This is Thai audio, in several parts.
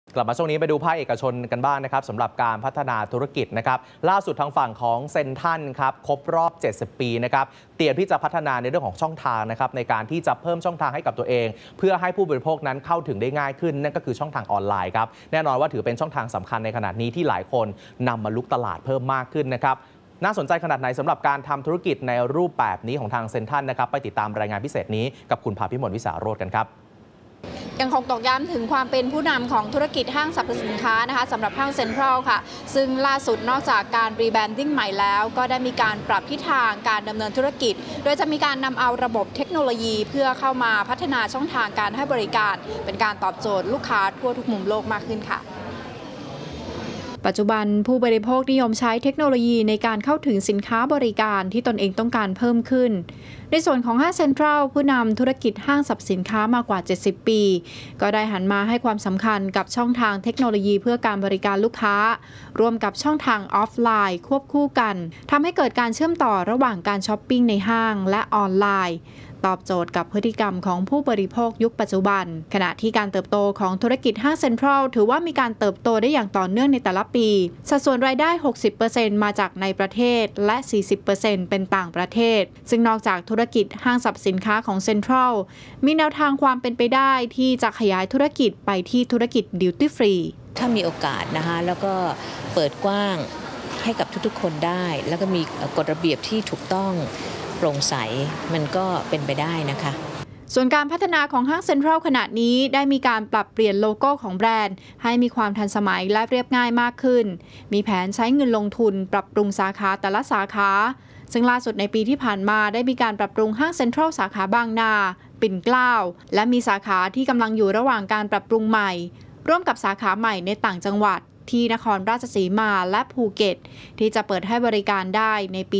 กลับมาช่วงนี้ไปดูภาคเอกชนกันบ้างนะครับสำหรับการพัฒนาธุรกิจนะครับล่าสุดทางฝั่งของเซ็นทรัลครับครบรอบ 70 ปีนะครับเตรียมที่จะพัฒนาในเรื่องของช่องทางนะครับในการที่จะเพิ่มช่องทางให้กับตัวเองเพื่อให้ผู้บริโภคนั้นเข้าถึงได้ง่ายขึ้นนั่นก็คือช่องทางออนไลน์ครับแน่นอนว่าถือเป็นช่องทางสำคัญในขณะนี้ที่หลายคนนำมาลุกตลาดเพิ่มมากขึ้นนะครับน่าสนใจขนาดไหนสำหรับการทำธุรกิจในรูปแบบนี้ของทางเซ็นทรัลนะครับไปติดตามรายงานพิเศษนี้กับคุณภาพิมลวิสาโรจน์กันครับยังคงตอกย้ำถึงความเป็นผู้นำของธุรกิจห้างสรรพสินค้านะคะสำหรับห้างเซ็นทรัลค่ะซึ่งล่าสุดนอกจากการรีแบรนดิ้งใหม่แล้วก็ได้มีการปรับทิศทางการดำเนินธุรกิจโดยจะมีการนำเอาระบบเทคโนโลยีเพื่อเข้ามาพัฒนาช่องทางการให้บริการเป็นการตอบโจทย์ลูกค้าทั่วทุกมุมโลกมากขึ้นค่ะปัจจุบันผู้บริโภคนิยมใช้เทคโนโลยีในการเข้าถึงสินค้าบริการที่ตนเองต้องการเพิ่มขึ้นในส่วนของห้างเซ็นทรัลผู้นำธุรกิจห้างสรรพสินค้ามากว่า70 ปีก็ได้หันมาให้ความสำคัญกับช่องทางเทคโนโลยีเพื่อการบริการลูกค้าร่วมกับช่องทางออฟไลน์ควบคู่กันทำให้เกิดการเชื่อมต่อระหว่างการช้อปปิ้งในห้างและออนไลน์ตอบโจทย์กับพฤติกรรมของผู้บริโภคยุคปัจจุบันขณะที่การเติบโตของธุรกิจห้างเซ็นทรัลถือว่ามีการเติบโตได้อย่างต่อเนื่องในแต่ละปีสัดส่วนรายได้ 60% มาจากในประเทศและ 40% เป็นต่างประเทศซึ่งนอกจากธุรกิจห้างสรรพสินค้าของเซ็นทรัลมีแนวทางความเป็นไปได้ที่จะขยายธุรกิจไปที่ธุรกิจดิวตี้ฟรีถ้ามีโอกาสนะคะแล้วก็เปิดกว้างให้กับทุกๆคนได้แล้วก็มีกฎระเบียบที่ถูกต้องโปร่งใสมันก็เป็นไปได้นะคะส่วนการพัฒนาของห้างเซ็นทรัลขณะนี้ได้มีการปรับเปลี่ยนโลโก้ของแบรนด์ให้มีความทันสมัยและเรียบง่ายมากขึ้นมีแผนใช้เงินลงทุนปรับปรุงสาขาแต่ละสาขาซึ่งล่าสุดในปีที่ผ่านมาได้มีการปรับปรุงห้างเซ็นทรัลสาขาบางนาปิ่นเกล้าและมีสาขาที่กำลังอยู่ระหว่างการปรับปรุงใหม่ร่วมกับสาขาใหม่ในต่างจังหวัดที่นครราชสีมาและภูเก็ตที่จะเปิดให้บริการได้ในปี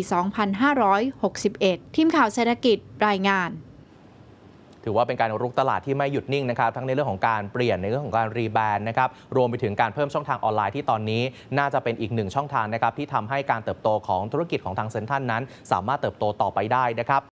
2561 ทีมข่าวเศรษฐกิจรายงานถือว่าเป็นการรุกตลาดที่ไม่หยุดนิ่งนะครับทั้งในเรื่องของการเปลี่ยนในเรื่องของการรีแบรนด์นะครับรวมไปถึงการเพิ่มช่องทางออนไลน์ที่ตอนนี้น่าจะเป็นอีกหนึ่งช่องทางนะครับที่ทำให้การเติบโตของธุรกิจของทางเซ็นทรัลนั้นสามารถเติบโตต่อไปได้นะครับ